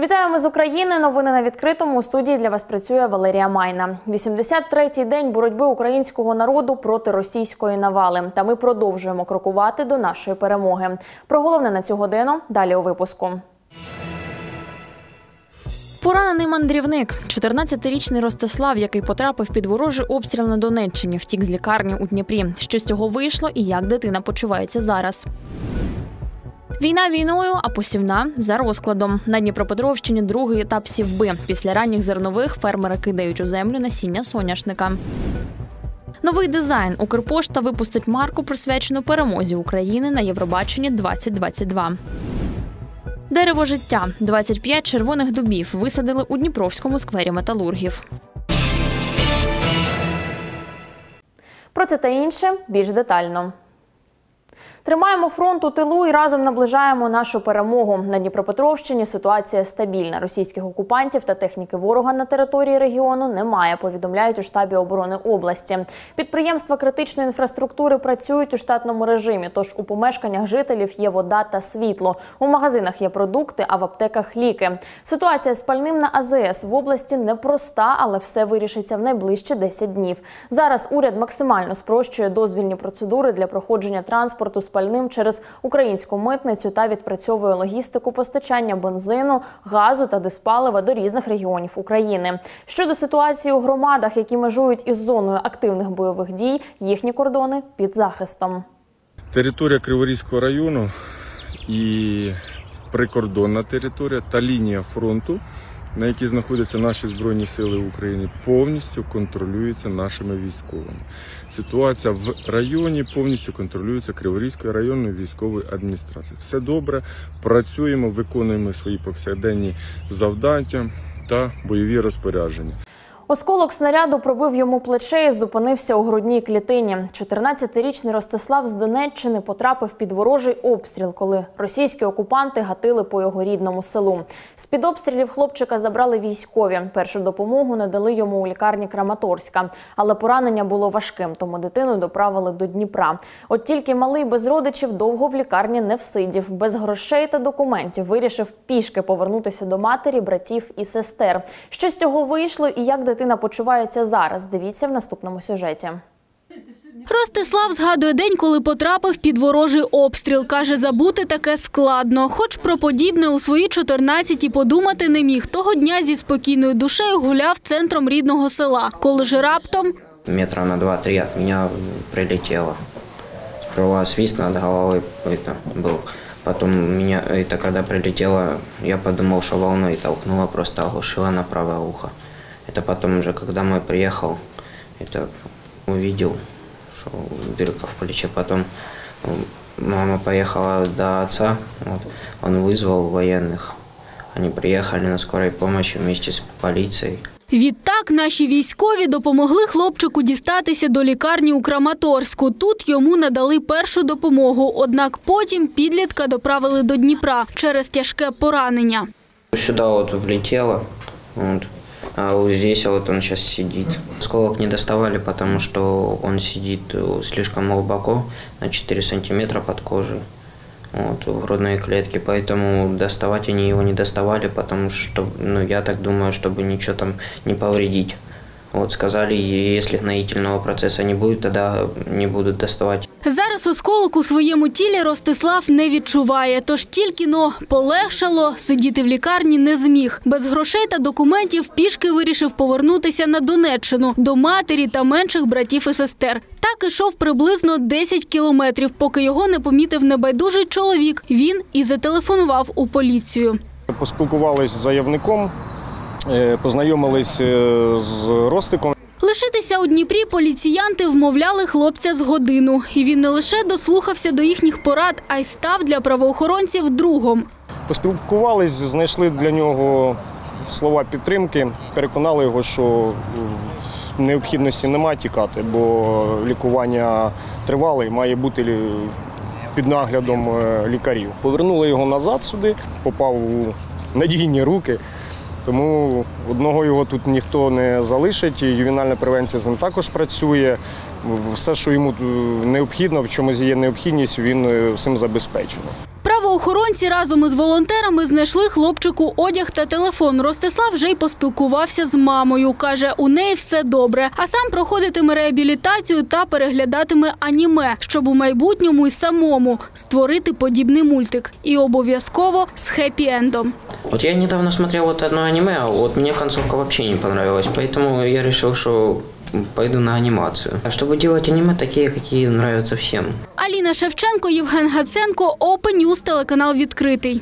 Вітаємо з України. Новини на відкритому. У студії для вас працює Валерія Майна. 83-й день боротьби українського народу проти російської навали. Та ми продовжуємо крокувати до нашої перемоги. Про головне на цю годину далі у випуску. Поранений мандрівник. 14-річний Ростислав, який потрапив під ворожий обстріл на Донеччині, втік з лікарні у Дніпрі. Що з цього вийшло і як дитина почувається зараз? Війна війною, а посівна за розкладом. На Дніпропетровщині другий етап сівби. Після ранніх зернових фермери кидають у землю насіння соняшника. Новий дизайн. Укрпошта випустить марку, присвячену перемозі України на Євробаченні 2022. Дерево життя. 25 червоних дубів висадили у Дніпровському сквері металургів. Про це та інше більш детально. Тримаємо фронт у тилу і разом наближаємо нашу перемогу. На Дніпропетровщині ситуація стабільна. Російських окупантів та техніки ворога на території регіону немає, повідомляють у штабі оборони області. Підприємства критичної інфраструктури працюють у штатному режимі, тож у помешканнях жителів є вода та світло. У магазинах є продукти, а в аптеках – ліки. Ситуація з пальним на АЗС в області непроста, але все вирішиться в найближчі 10 днів. Зараз уряд максимально спрощує дозвільні процедури для проходження транспорту з пальним через українську митницю та відпрацьовує логістику постачання бензину, газу та диспалива до різних регіонів України. Щодо ситуації у громадах, які межують із зоною активних бойових дій, їхні кордони під захистом. Територія Криворізького району і прикордонна територія та лінія фронту, на якій знаходяться наші Збройні Сили України, повністю контролюється нашими військовими. Ситуація в районі повністю контролюється Криворізькою районною військовою адміністрацією. Все добре, працюємо, виконуємо свої повсякденні завдання та бойові розпорядження. Осколок снаряду пробив йому плече і зупинився у грудній клітині. 14-річний Ростислав з Донеччини потрапив під ворожий обстріл, коли російські окупанти гатили по його рідному селу. З-під обстрілів хлопчика забрали військові. Першу допомогу надали йому у лікарні Краматорська. Але поранення було важким, тому дитину доправили до Дніпра. От тільки малий без родичів довго в лікарні не всидів. Без грошей та документів вирішив пішки повернутися до матері, братів і сестер. Що з цього вийшло і як дитина почувається зараз, дивіться в наступному сюжеті. Ростислав згадує день, коли потрапив під ворожий обстріл. Каже, забути таке складно. Хоч про подібне у свої 14 і подумати не міг. Того дня зі спокійною душею гуляв центром рідного села. Коли ж раптом... Метра на 2-3 від мене прилетіло. Сперва свист над головою був. Потом когда прилетело, я подумал, что волной толкнуло, просто оглушило на правое ухо. Это потом уже, когда мой приехал, это увидел, что дырка в плече. Потом мама поехала до отца, он вызвал военных. Они приехали на скорой помощи вместе с полицией. Відтак наші військові допомогли хлопчику дістатися до лікарні у Краматорську. Тут йому надали першу допомогу, однак потім підлітка доправили до Дніпра через тяжке поранення. Сюди влетіло, а вот здесь он сейчас сидит. Осколок не доставали, потому что он сидит слишком глубоко, на 4 сантиметра под кожей. В грудной клетке, поэтому доставать они его не доставали, потому что, я так думаю, чтобы ничего там не повредить. Сказали, если гноительного процесса не будет, тогда не будут доставать. Зараз осколок у своєму тілі Ростислав не відчуває, тож тільки-но полегшало, сидіти в лікарні не зміг. Без грошей та документів пішки вирішив повернутися на Донеччину, до матері та менших братів і сестер. Так ішов приблизно 10 кілометрів, поки його не помітив небайдужий чоловік. Він і зателефонував у поліцію. Поспілкувалися з заявником, познайомились з Ростиком. Лишитися у Дніпрі поліціянти вмовляли хлопця з годину. І він не лише дослухався до їхніх порад, а й став для правоохоронців другом. Поспілкувались, знайшли для нього слова підтримки, переконали його, що необхідності немає тікати, бо лікування тривале і має бути під наглядом лікарів. Повернули його назад сюди, попав у надійні руки. Тому одного його тут ніхто не залишить, ювенальна превенція з ним також працює. Все, що йому необхідно, в чомусь є необхідність, він всім забезпечений. Правоохоронці разом із волонтерами знайшли хлопчику одяг та телефон. Ростислав вже й поспілкувався з мамою. Каже, у неї все добре. А сам проходитиме реабілітацію та переглядатиме аніме, щоб у майбутньому й самому створити подібний мультик. І обов'язково з хеппі-ендом. Вот я недавно смотрел вот одно аниме, а вот мне концовка вообще не понравилась, поэтому я решил, что пойду на анимацию. А чтобы делать аниме такие, какие нравятся всем. Аліна Шевченко, Євген Гаценко, Open News, телеканал «Відкритий».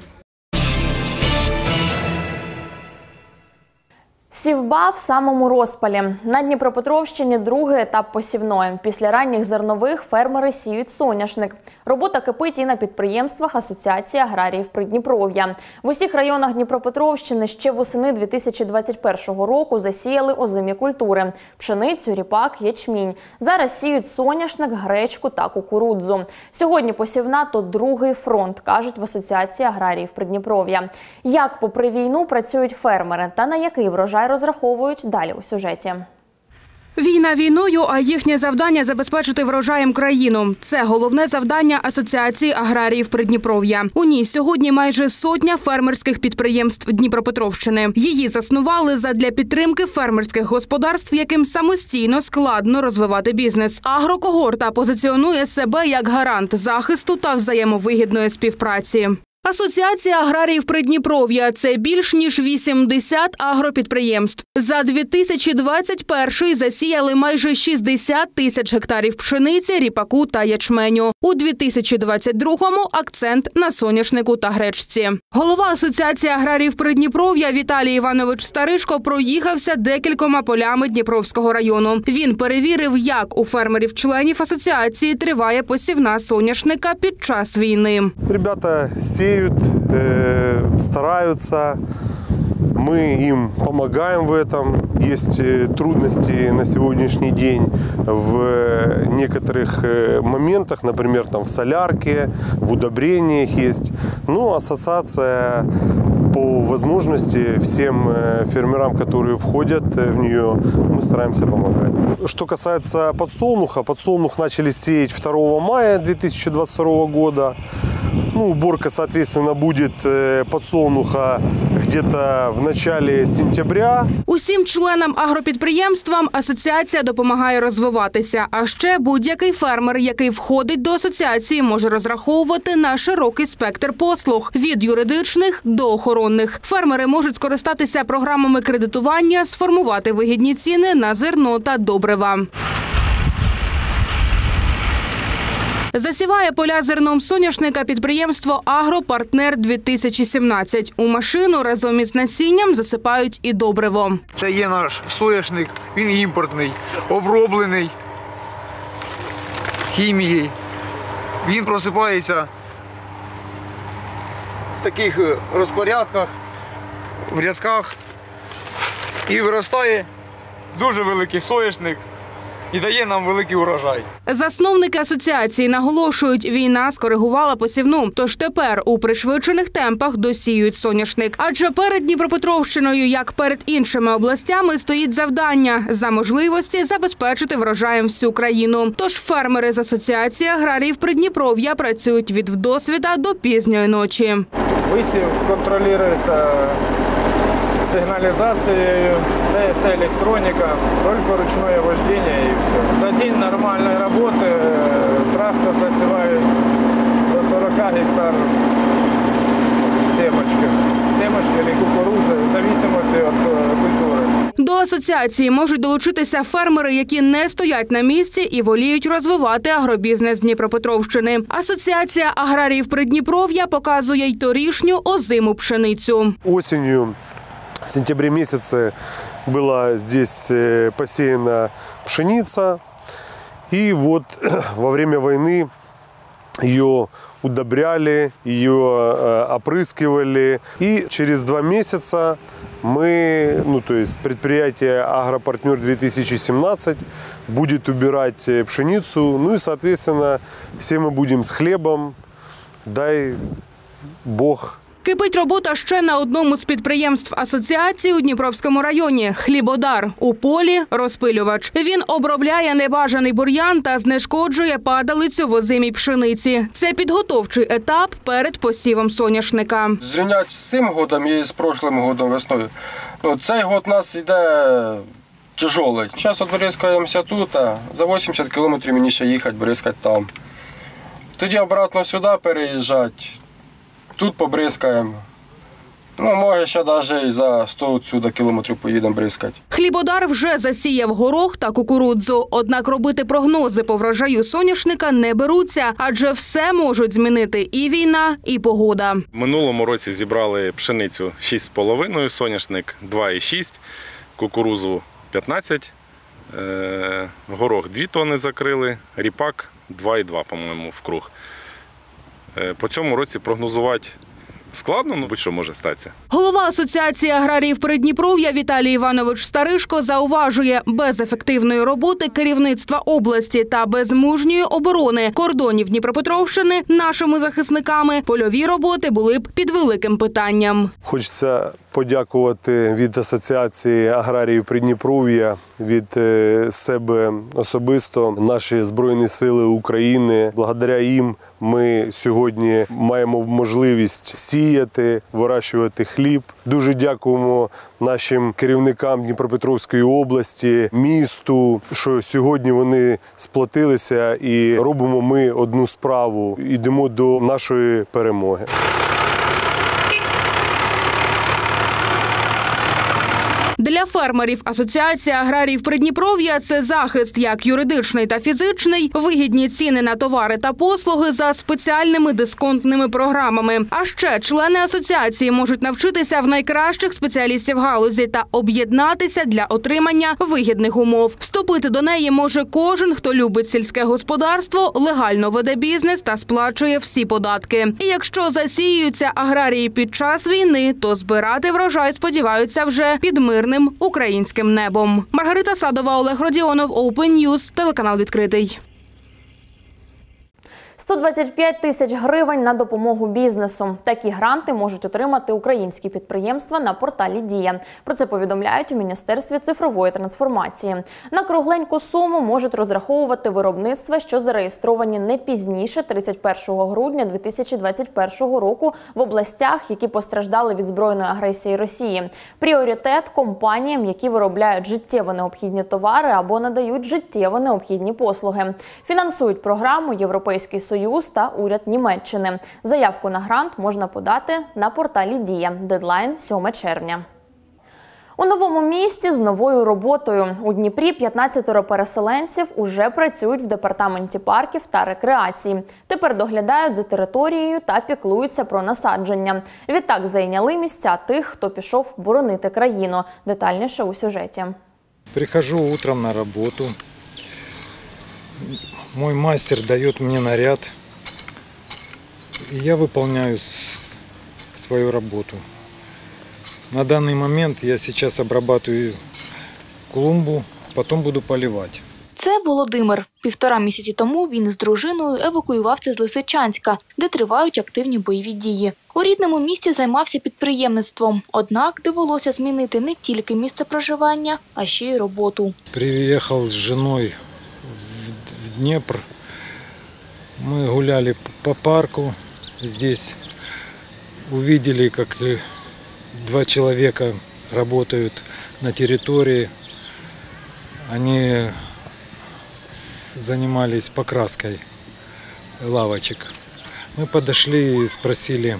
Сівба в самому розпалі. На Дніпропетровщині другий етап посівної. Після ранніх зернових фермери сіють соняшник. Робота кипить і на підприємствах Асоціації аграріїв Придніпров'я. В усіх районах Дніпропетровщини ще восени 2021 року засіяли озимі культури – пшеницю, ріпак, ячмінь. Зараз сіють соняшник, гречку та кукурудзу. Сьогодні посівна – то другий фронт, кажуть в Асоціації аграріїв Придніпров'я. Як попри війну працюють фермери та на який врожай розраховують, далі у сюжеті. Війна війною, а їхнє завдання – забезпечити врожаєм країну. Це головне завдання Асоціації аграріїв Придніпров'я. У ній сьогодні майже сотня фермерських підприємств Дніпропетровщини. Її заснували задля підтримки фермерських господарств, яким самостійно складно розвивати бізнес. Агрокогорта позиціонує себе як гарант захисту та взаємовигідної співпраці. Асоціація аграріїв Придніпров'я – це більш ніж 80 агропідприємств. За 2021-й засіяли майже 60 тисяч гектарів пшениці, ріпаку та ячменю. У 2022-му акцент на соняшнику та гречці. Голова Асоціації аграріїв Придніпров'я Віталій Іванович Старишко проїхався декількома полями Дніпровського району. Він перевірив, як у фермерів-членів асоціації триває посівна соняшника під час війни. Ребята сеют, стараются, мы им помогаем в этом. Есть трудности на сегодняшний день в некоторых моментах, например, там в солярке, в удобрениях есть. Но ассоциация по возможности всем фермерам, которые входят в нее, мы стараемся помогать. Что касается подсолнуха, подсолнух начали сеять 2 мая 2022 года. Уборка, соответственно, будет подсолнуха где-то в начале сентября. Усім членам агропідприємствам асоціація допомагає розвиватися. А ще будь-який фермер, який входить до асоціації, може розраховувати на широкий спектр послуг – від юридичних до охоронних. Фермери можуть скористатися програмами кредитування, сформувати вигідні ціни на зерно та добрива. Засіває поля зерном соняшника підприємство «Агропартнер-2017». У машину разом із насінням засипають і добриво. Це є наш соняшник, він імпортний, оброблений хімією. Він просипається в таких розпорядках, в рядках і виростає дуже великий соняшник. І дає нам великий урожай. Засновники асоціації наголошують, війна скоригувала посівну. Тож тепер у пришвидшених темпах досіюють соняшник. Адже перед Дніпропетровщиною, як перед іншими областями, стоїть завдання – за можливості забезпечити врожаєм всю країну. Тож фермери з Асоціації аграріїв Придніпров'я працюють від вдосвіта до пізньої ночі. Висів контролюється сигнализацией, вся электроника, только ручное вождение и все. За день нормальной работы трактор засевает до 40 гектар семечки или кукурузы, в зависимости от культуры. До асоціації можуть долучитися фермери, які не стоять на місці і воліють розвивати агробізнес Дніпропетровщини. Асоціація аграріїв Придніпров'я показує й торішню озиму пшеницю. Осенью, в сентябре месяце, была здесь посеяна пшеница. И вот во время войны ее удобряли, ее опрыскивали. И через 2 месяца мы, то есть предприятие «Агропартнер-2017» будет убирать пшеницу. И, соответственно, все мы будем с хлебом. Дай Бог. Кипить робота ще на одному з підприємств асоціації у Дніпровському районі – «Хлібодар». У полі – розпилювач. Він обробляє небажаний бур'ян та знешкоджує падалицю в озимій пшениці. Це підготовчий етап перед посівом соняшника. Зрівняти з цим годом і з прошлим годом весною. Цей год у нас йде тяжелий. Зараз бризкаємося тут, а за 80 кілометрів мені ще їхати, бризкати там. Тоді обратно сюди переїжджати, тут побризкаємо. Може, ще навіть і за 100 сюди кілометрів поїдемо бризкати. «Хлібодар» вже засіяв горох та кукурудзу. Однак робити прогнози по врожаю соняшника не беруться, адже все можуть змінити і війна, і погода. В минулому році зібрали пшеницю 6,5, соняшник 2,6, кукурудзу 15, горох 2 тонни закрили, ріпак 2,2, по-моєму, вкруг. По цьому році прогнозувати складно, будь-що може статися. Голова Асоціації аграріїв Придніпров'я Віталій Іванович Старишко зауважує, без ефективної роботи керівництва області та без мужньої оборони кордонів Дніпропетровщини нашими захисниками польові роботи були б під великим питанням. Хочеться подякувати від Асоціації аграріїв Придніпров'я, від себе особисто, наші Збройні Сили України. Благодаря їм ми сьогодні маємо можливість сіяти, вирощувати хліб. Дуже дякуємо нашим керівникам Дніпропетровської області, місту, що сьогодні вони сплотилися і робимо ми одну справу. Йдемо до нашої перемоги. Для фермерів Асоціація аграріїв Придніпров'я – це захист як юридичний та фізичний, вигідні ціни на товари та послуги за спеціальними дисконтними програмами. А ще члени асоціації можуть навчитися в найкращих спеціалістів галузі та об'єднатися для отримання вигідних умов. Вступити до неї може кожен, хто любить сільське господарство, легально веде бізнес та сплачує всі податки. І якщо засіюються аграрії під час війни, то збирати врожай сподіваються вже під мирним українським небом. Маргарита Садова, Олег Родіонов, Open News, телеканал «Відкритий». 125 тисяч гривень на допомогу бізнесу. Такі гранти можуть отримати українські підприємства на порталі «Дія». Про це повідомляють у Міністерстві цифрової трансформації. На кругленьку суму можуть розраховувати виробництва, що зареєстровані не пізніше 31 грудня 2021 року в областях, які постраждали від збройної агресії Росії. Пріоритет – компаніям, які виробляють життєво необхідні товари або надають життєво необхідні послуги. Фінансують програму Європейський Союз та уряд Німеччини. Заявку на грант можна подати на порталі «Дія». Дедлайн – 7 червня. У новому місті з новою роботою. У Дніпрі 15 переселенців уже працюють в департаменті парків та рекреації. Тепер доглядають за територією та піклуються про насадження. Відтак зайняли місця тих, хто пішов боронити країну. Детальніше у сюжеті. Прихожу утром на роботу. Мой мастер дает мне наряд, и я выполняю свою работу. На данный момент я сейчас обрабатываю клумбу, потом буду поливать. Це Володимир. 1,5 місяці тому він із дружиною евакуювався з Лисичанська, де тривають активні бойові дії. У рідному місті займався підприємництвом. Однак довелося змінити не тільки місце проживання, а ще й роботу. Приїхав з жіною в Днепр. Мы гуляли по парку. Здесь увидели, как 2 человека работают на территории. Они занимались покраской лавочек. Мы подошли и спросили,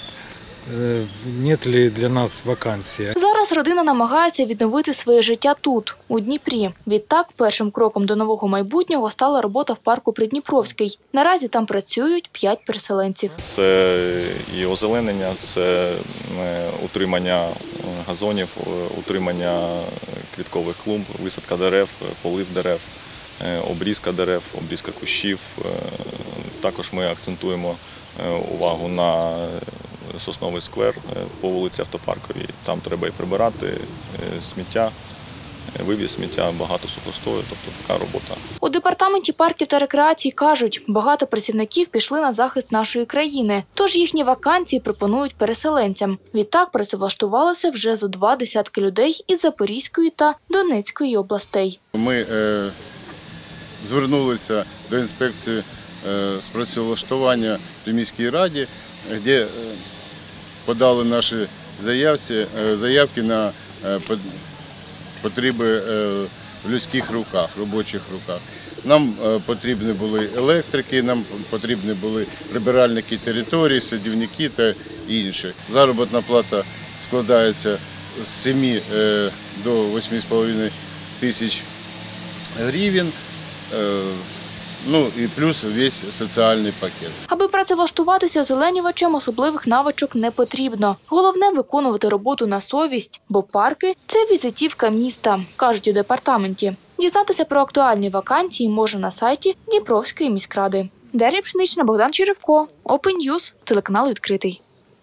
нет ли для нас вакансії. Зараз родина намагається відновити своє життя тут, у Дніпрі. Відтак, першим кроком до нового майбутнього стала робота в парку Придніпровський. Наразі там працюють 5 переселенців. Це і озеленення, це утримання газонів, утримання квіткових клумб, висадка дерев, полив дерев, обрізка дерев, обрізка кущів. Також ми акцентуємо увагу на сосновий сквер по вулиці Автопарковій. Там треба і прибирати сміття, вивіз сміття, багато сухостою, тобто така робота. У Департаменті парків та рекреації кажуть, багато працівників пішли на захист нашої країни, тож їхні вакансії пропонують переселенцям. Відтак працевлаштувалися вже зо 2 десятки людей із Запорізької та Донецької областей. Ми звернулися до інспекції з працевлаштування при міській раді, де подали наші заявки на потреби в людських руках, робочих руках. Нам потрібні були електрики, нам потрібні були прибиральники території, садівники та інші. Заробітна плата складається з 7 до 8,5 тисяч гривень. Ну і плюс весь соціальний пакет. Аби працевлаштуватися озеленювачем, особливих навичок не потрібно. Головне – виконувати роботу на совість, бо парки – це візитівка міста, кажуть у департаменті. Дізнатися про актуальні вакансії можна на сайті Дніпровської міськради. Дар'я Пшенична, Богдан Черевко, Open News, телеканал «Відкритий».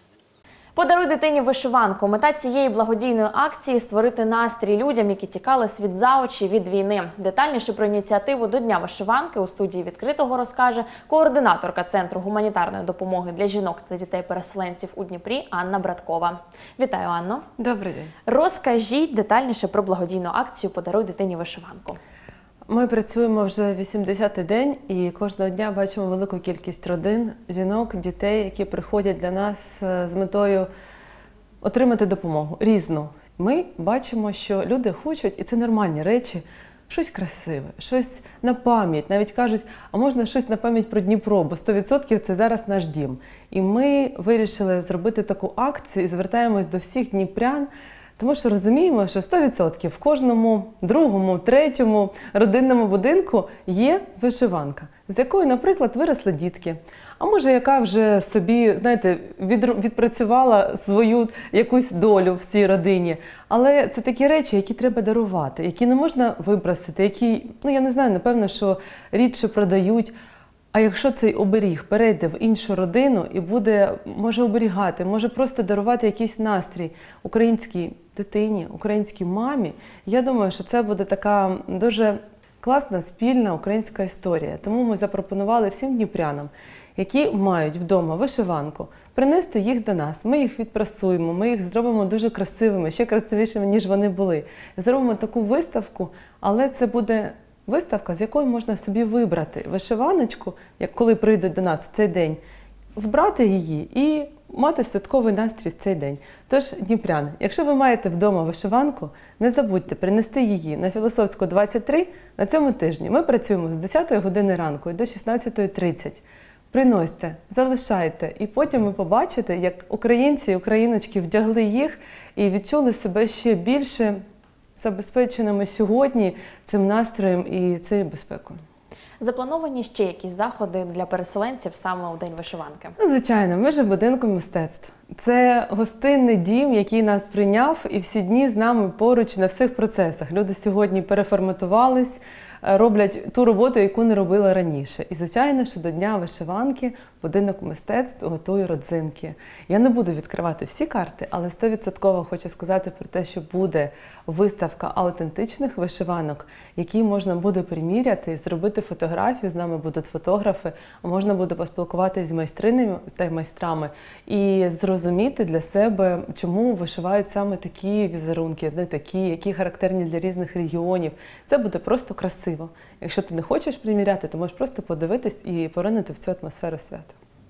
Подаруй дитині вишиванку. Мета цієї благодійної акції – створити настрій людям, які тікали світ за очі від війни. Детальніше про ініціативу до Дня вишиванки у студії «Відкритого» розкаже координаторка Центру гуманітарної допомоги для жінок та дітей-переселенців у Дніпрі Анна Браткова. Вітаю, Анно. Добрий день. Розкажіть детальніше про благодійну акцію «Подаруй дитині вишиванку». Ми працюємо вже 80-й день і кожного дня бачимо велику кількість родин, жінок, дітей, які приходять для нас з метою отримати допомогу різну. Ми бачимо, що люди хочуть, і це нормальні речі, щось красиве, щось на пам'ять. Навіть кажуть, а можна щось на пам'ять про Дніпро, бо 100% це зараз наш дім. І ми вирішили зробити таку акцію і звертаємось до всіх дніпрян, тому що розуміємо, що 100% в кожному другому, третьому родинному будинку є вишиванка, з якою, наприклад, виросли дітки. А може, яка вже собі, знаєте, відпрацювала свою якусь долю в цій родині. Але це такі речі, які треба дарувати, які не можна вибросити, які, я не знаю, напевно, що рідше продають. А якщо цей оберіг перейде в іншу родину і буде, може оберігати, може просто дарувати якийсь настрій українській дитині, українській мамі, я думаю, що це буде така дуже класна, спільна українська історія. Тому ми запропонували всім дніпрянам, які мають вдома вишиванку, принести їх до нас. Ми їх відпрасуємо, ми їх зробимо дуже красивими, ще красивішими, ніж вони були. Зробимо таку виставку, але це буде виставка, з якої можна собі вибрати вишиваночку, коли прийдуть до нас в цей день, вбрати її і мати святковий настрій в цей день. Тож, дніпряни, якщо ви маєте вдома вишиванку, не забудьте принести її на Філософську, 23 на цьому тижні. Ми працюємо з 10 години ранку до 16:30. Приносьте, залишайте, і потім ви побачите, як українці і україночки вдягли їх і відчули себе ще більше забезпеченими сьогодні цим настроєм і цією безпекою. Заплановані ще якісь заходи для переселенців саме у День вишиванки? Звичайно, ми ж в будинку мистецтв. Це гостинний дім, який нас прийняв, і всі дні з нами поруч на всіх процесах. Люди сьогодні переформатувались, роблять ту роботу, яку не робили раніше. І, звичайно, що до Дня вишиванки будинок мистецтв готує родзинки. Я не буду відкривати всі карти, але 100% хочу сказати про те, що буде виставка аутентичних вишиванок, які можна буде приміряти, зробити фотографію, з нами будуть фотографи, можна буде поспілкуватися з майстринами та майстрами і зрозуміти для себе, чому вишивають саме такі візерунки, не такі, які характерні для різних регіонів. Це буде просто красиво. Якщо ти не хочеш приміряти, то можеш просто подивитись і поринути в цю атмосферу свята.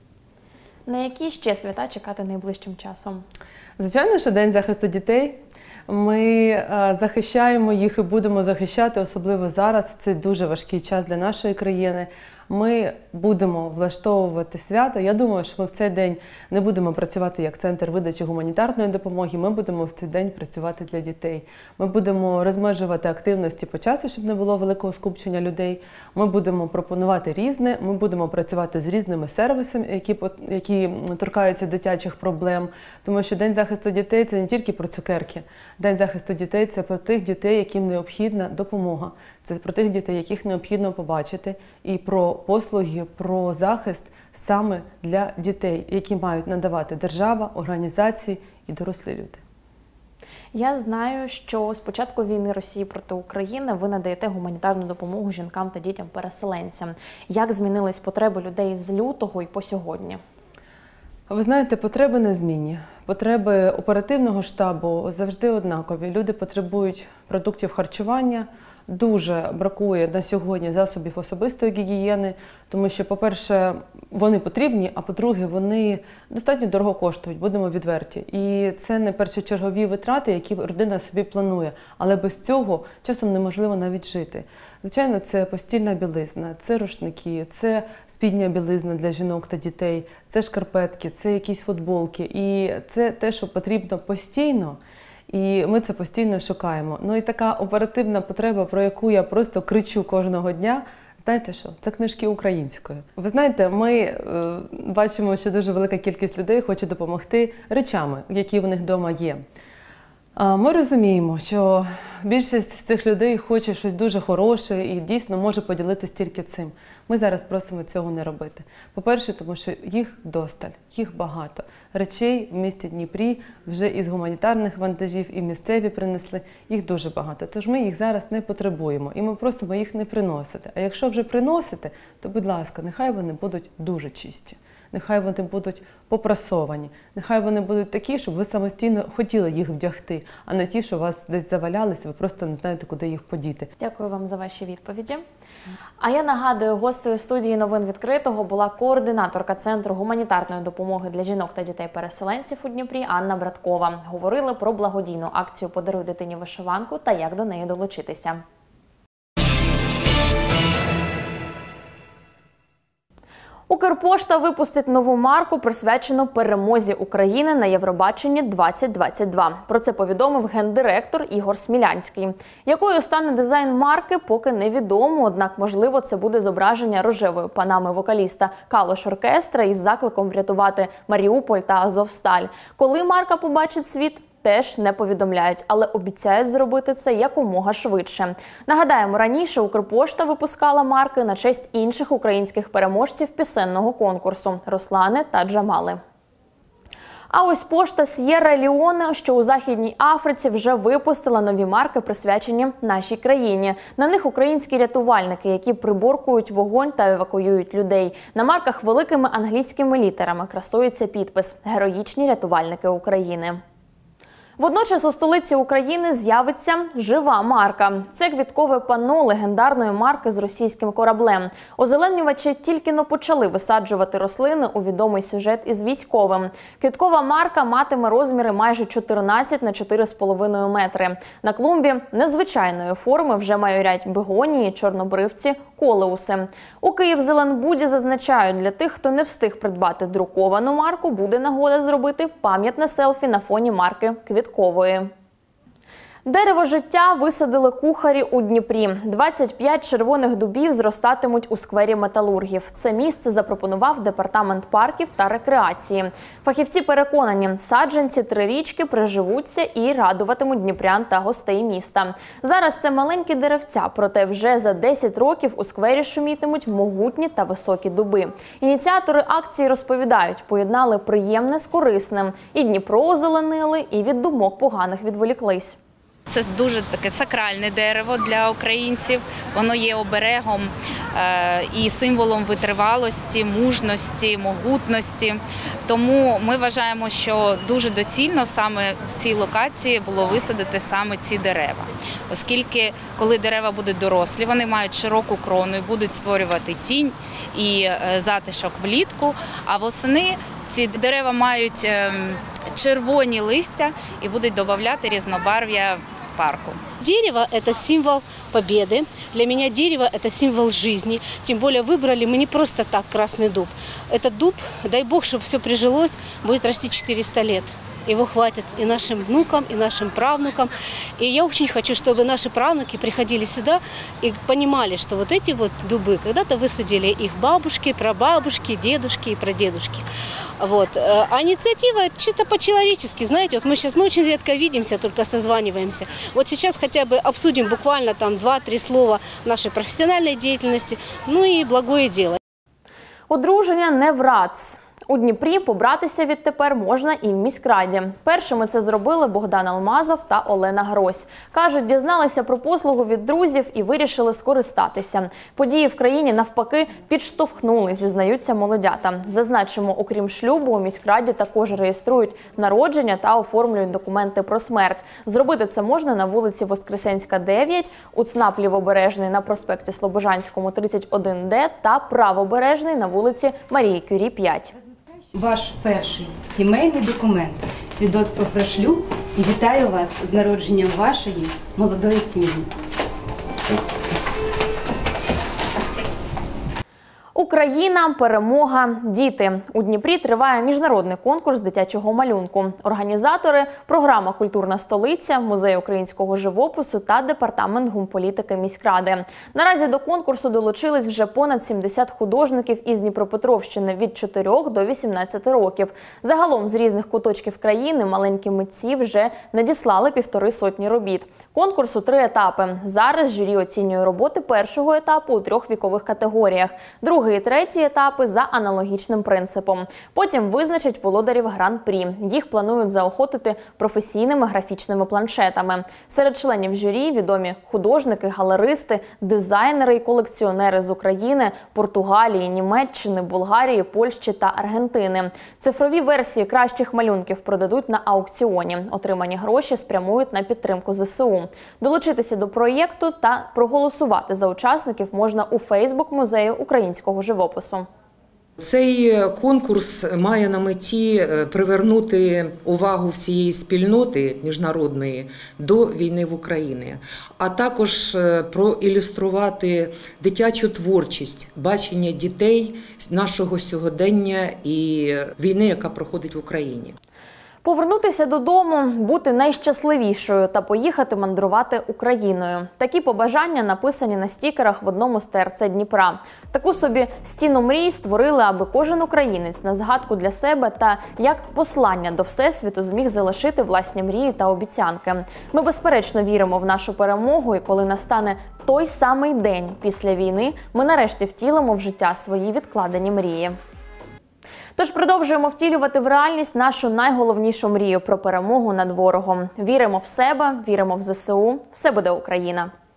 На які ще свята чекати найближчим часом? Звичайно, що День захисту дітей. Ми захищаємо їх і будемо захищати, особливо зараз, в цей дуже важкий час для нашої країни. Ми будемо влаштовувати свято. Я думаю, що ми в цей день не будемо працювати як центр видачі гуманітарної допомоги, ми будемо в цей день працювати для дітей. Ми будемо розмежувати активності по часу, щоб не було великого скупчення людей. Ми будемо пропонувати різне, ми будемо працювати з різними сервісами, які торкаються дитячих проблем. Тому що День захисту дітей – це не тільки про цукерки. День захисту дітей – це про тих дітей, яким необхідна допомога. Це про тих дітей, яких необхідно побачити, і про послуги, про захист саме для дітей, які мають надавати держава, організації і дорослі люди. Я знаю, що з початку війни Росії проти України ви надаєте гуманітарну допомогу жінкам та дітям-переселенцям. Як змінились потреби людей з лютого і по сьогодні? Ви знаєте, потреби незмінні. Потреби оперативного штабу завжди однакові. Люди потребують продуктів харчування. Дуже бракує на сьогодні засобів особистої гігієни, тому що, по-перше, вони потрібні, а по-друге, вони достатньо дорого коштують, будемо відверті. І це не першочергові витрати, які родина собі планує, але без цього часом неможливо навіть жити. Звичайно, це постільна білизна, це рушники, це спідня білизна для жінок та дітей, це шкарпетки, це якісь футболки. І це те, що потрібно постійно. І ми це постійно шукаємо. Ну і така оперативна потреба, про яку я просто кричу кожного дня, знаєте що? Це книжки українською. Ви знаєте, ми бачимо, що дуже велика кількість людей хоче допомогти речами, які в них вдома є. Ми розуміємо, що більшість цих людей хоче щось дуже хороше і дійсно може поділитися тільки цим. Ми зараз просимо цього не робити. По-перше, тому що їх досталь, їх багато. Речей в місті Дніпрі вже із гуманітарних вантажів і місцеві принесли, їх дуже багато. Тож ми їх зараз не потребуємо і ми просимо їх не приносити. А якщо вже приносите, то, будь ласка, нехай вони будуть дуже чисті. Нехай вони будуть попрасовані, нехай вони будуть такі, щоб ви самостійно хотіли їх вдягти, а не ті, що у вас десь завалялися, ви просто не знаєте, куди їх подіти. Дякую вам за ваші відповіді. А я нагадую, гостею студії «Новин відкритого» була координаторка Центру гуманітарної допомоги для жінок та дітей-переселенців у Дніпрі Анна Браткова. Говорили про благодійну акцію «Подаруй дитині вишиванку» та як до неї долучитися. Укрпошта випустить нову марку, присвячену перемозі України на Євробаченні 2022. Про це повідомив гендиректор Ігор Смілянський. Якою стане дизайн марки, поки невідомо, однак, можливо, це буде зображення рожевої панами вокаліста Калош-оркестра із закликом врятувати Маріуполь та Азовсталь. Коли марка побачить світ, теж не повідомляють, але обіцяють зробити це якомога швидше. Нагадаємо, раніше Укрпошта випускала марки на честь інших українських переможців пісенного конкурсу – Руслани та Джамали. А ось пошта С'єрра-Леоне, що у Західній Африці, вже випустила нові марки, присвячені нашій країні. На них українські рятувальники, які приборкують вогонь та евакуюють людей. На марках великими англійськими літерами красується підпис «Героїчні рятувальники України». Водночас у столиці України з'явиться жива марка. Це квіткове панно легендарної марки з російським кораблем. Озеленювачі тільки-но почали висаджувати рослини у відомий сюжет із військовим. Квіткова марка матиме розміри майже 14 на 4,5 метри. На клумбі незвичайної форми вже майорять бегонії, чорнобривці, колеуси. У Київзеленбуді зазначають, для тих, хто не встиг придбати друковану марку, буде нагода зробити пам'ятне селфі на фоні марки квіткової. Дерево життя висадили кухарі у Дніпрі. 25 червоних дубів зростатимуть у сквері металургів. Це місце запропонував департамент парків та рекреації. Фахівці переконані, саджанці трирічки приживуться і радуватимуть дніпрян та гостей міста. Зараз це маленькі деревця, проте вже за 10 років у сквері шумітимуть могутні та високі дуби. Ініціатори акції розповідають, поєднали приємне з корисним. І Дніпро озеленили, і від думок поганих відволіклись. Це дуже таке сакральне дерево для українців. Воно є оберегом і символом витривалості, мужності, могутності. Тому ми вважаємо, що дуже доцільно саме в цій локації було висадити саме ці дерева. Оскільки, коли дерева будуть дорослі, вони мають широку крону і будуть створювати тінь і затишок влітку, а восени ці дерева мають червоні листя и будут добавлять разнобарвия в парку. Дерево – это символ победы. Для меня дерево – это символ жизни. Тем более выбрали мы не просто так красный дуб. Этот дуб, дай бог, чтобы все прижилось, будет расти 400 лет. Его хватит и нашим внукам, и нашим правнукам. И я очень хочу, чтобы наши правнуки приходили сюда и понимали, что вот эти вот дубы когда-то высадили их бабушки, прабабушки, дедушки и прадедушки. Вот. А инициатива чисто по-человечески, знаете, вот мы очень редко видимся, только созваниваемся. Вот сейчас хотя бы обсудим буквально там 2-3 слова нашей профессиональной деятельности, ну и благое дело. Одруження не врац. У Дніпрі побратися відтепер можна і в міськраді. Першими це зробили Богдан Алмазов та Олена Грось. Кажуть, дізналися про послугу від друзів і вирішили скористатися. Події в країні, навпаки, підштовхнули, зізнаються молодята. Зазначимо, окрім шлюбу, у міськраді також реєструють народження та оформлюють документи про смерть. Зробити це можна на вулиці Воскресенська, 9, у ЦНАП Лівобережний на проспекті Слобожанському, 31Д та Правобережний на вулиці Марії Кюрі, 5. Ваш перший сімейний документ – свідоцтво про шлюб, і вітаю вас з народженням вашої молодої сім'ї. Україна, перемога, діти. У Дніпрі триває міжнародний конкурс дитячого малюнку. Організатори – програма «Культурна столиця», Музей українського живопису та Департамент гумполітики міськради. Наразі до конкурсу долучились вже понад 70 художників із Дніпропетровщини від 4 до 18 років. Загалом з різних куточків країни маленькі митці вже надіслали 150 робіт. Конкурсу 3 етапи. Зараз журі оцінює роботи першого етапу у 3 вікових категоріях. Другий і третій етапи за аналогічним принципом. Потім визначать володарів гран-прі. Їх планують заохотити професійними графічними планшетами. Серед членів журі відомі художники, галеристи, дизайнери і колекціонери з України, Португалії, Німеччини, Болгарії, Польщі та Аргентини. Цифрові версії кращих малюнків продадуть на аукціоні. Отримані гроші спрямують на підтримку ЗСУ. Долучитися до проєкту та проголосувати за учасників можна у Фейсбук Музею українського живопису. Цей конкурс має на меті привернути увагу всієї спільноти міжнародної до війни в Україні, а також проілюструвати дитячу творчість, бачення дітей нашого сьогодення і війни, яка проходить в Україні. Повернутися додому, бути найщасливішою та поїхати мандрувати Україною. Такі побажання написані на стікерах в одному з ТРЦ Дніпра. Таку собі стіну мрій створили, аби кожен українець на згадку для себе та як послання до Всесвіту зміг залишити власні мрії та обіцянки. Ми безперечно віримо в нашу перемогу, і коли настане той самий день після війни, ми нарешті втілимо в життя свої відкладені мрії. Тож продовжуємо втілювати в реальність нашу найголовнішу мрію про перемогу над ворогом. Віримо в себе, віримо в ЗСУ. Все буде Україна!